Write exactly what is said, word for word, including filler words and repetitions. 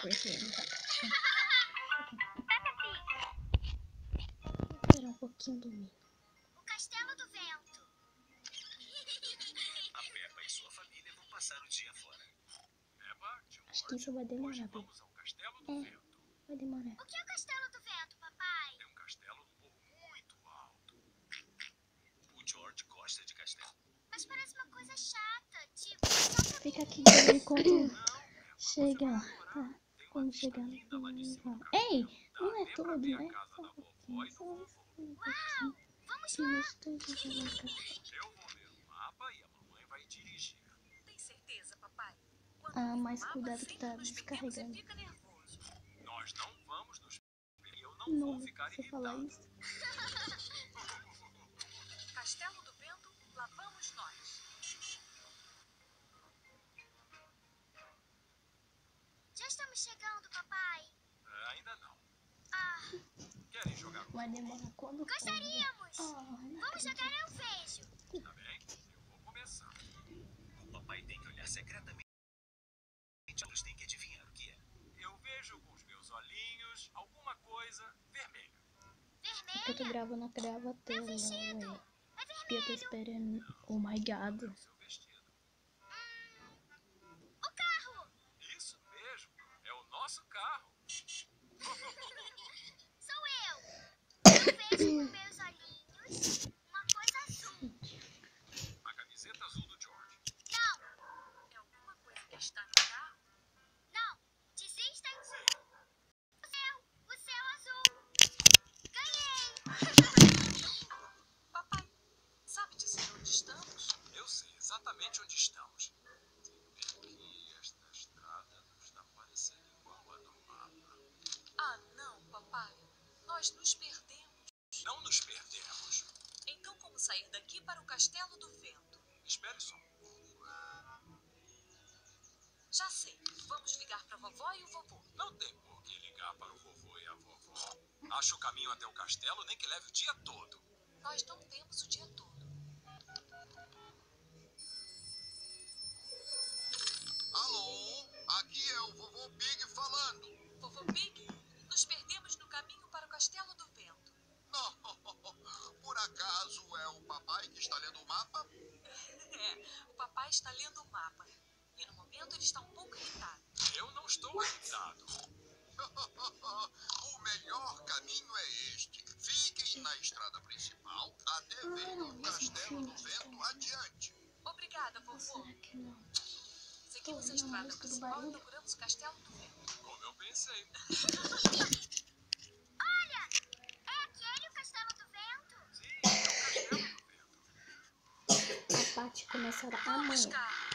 percebendo, tá? Vou tirar um pouquinho do meio. O castelo do vento. A Peppa e sua família vão passar o dia fora. Peppa, Acho que isso vai demorar, hoje bem. vamos ao castelo do É, vento. vai demorar. O que é o castelo do vento, papai? Tem um castelo num morro muito alto. O George gosta de castelo. Mas parece uma coisa chata, tipo, só pra Fica mim. aqui enquanto Não, Peppa, chega você lá, vai adorar. tá? Tem uma Quando vista chegar no linda lá de cima do final. Ei, castelo. Dá não é até pra tudo, ver a né? casa Só da um vovó pouquinho, e do só vovô. um pouquinho. Vamos Que lá. mistério de colocar. Eu vou ler o mapa e a mamãe vai dirigir. Tem certeza, papai? Quando Ah, vê o mas mapa, cuidado que sempre tá nos perdemos e descarregando. fica nervoso. Nós não vamos nos perder e eu não Não, vou ficar você falar irritado. isso. Castelo do Vento, lá vamos nós. Já estamos chegando, papai. É, ainda não. Ah, Querem jogar com Vai demorar quando for. gostaríamos. Ah, não Vamos acredito. jogar eu vejo. Tá bem? Eu vou começar. O papai tem que olhar secretamente. Eles têm que adivinhar o que é. Eu vejo com os meus olhinhos alguma coisa vermelha. Eu tô gravando, grava a tela, velho. É E eu tô vermelho. esperando. Oh my god. É o seu vestido. O carro. Isso mesmo. É o nosso carro. Sou eu. Eu vejo com meus olhinhos uma coisa azul. A camiseta azul do George. Não, É alguma coisa que está no carro? não. Desistem. Sim. O céu. O céu azul. Ganhei. Papai, sabe dizer onde estamos? Eu sei exatamente onde estamos. É que esta estrada não está parecendo igual a do mapa. Ah, não, papai. Nós nos perdemos. Não nos perdemos. Então como sair daqui para o Castelo do Vento? Espere só. Já sei. Vamos ligar para a vovó e o vovô. Não tem por que ligar para o vovô e a vovó. Acho o caminho até o castelo nem que leve o dia todo. Nós não temos o dia todo. Alô, aqui é o vovô Pig falando. Vovô Pig, nos perdemos no caminho para o Castelo do Vento. Não, por acaso é o papai que está lendo o mapa? É, o papai está lendo o mapa. E no momento ele está um pouco irritado. Eu não estou irritado. O melhor caminho é este. Fiquem na estrada principal até ver o Castelo do Vento adiante. Obrigada, vovô. Será que não? Seguimos a Tô estrada ouvindo a música do principal e barulho. procuramos o Castelo do Vento. Como eu pensei. Olha, é aquele o castelo do vento? Sim, é o castelo do vento. A parte começará Vamos, amanhã. carro.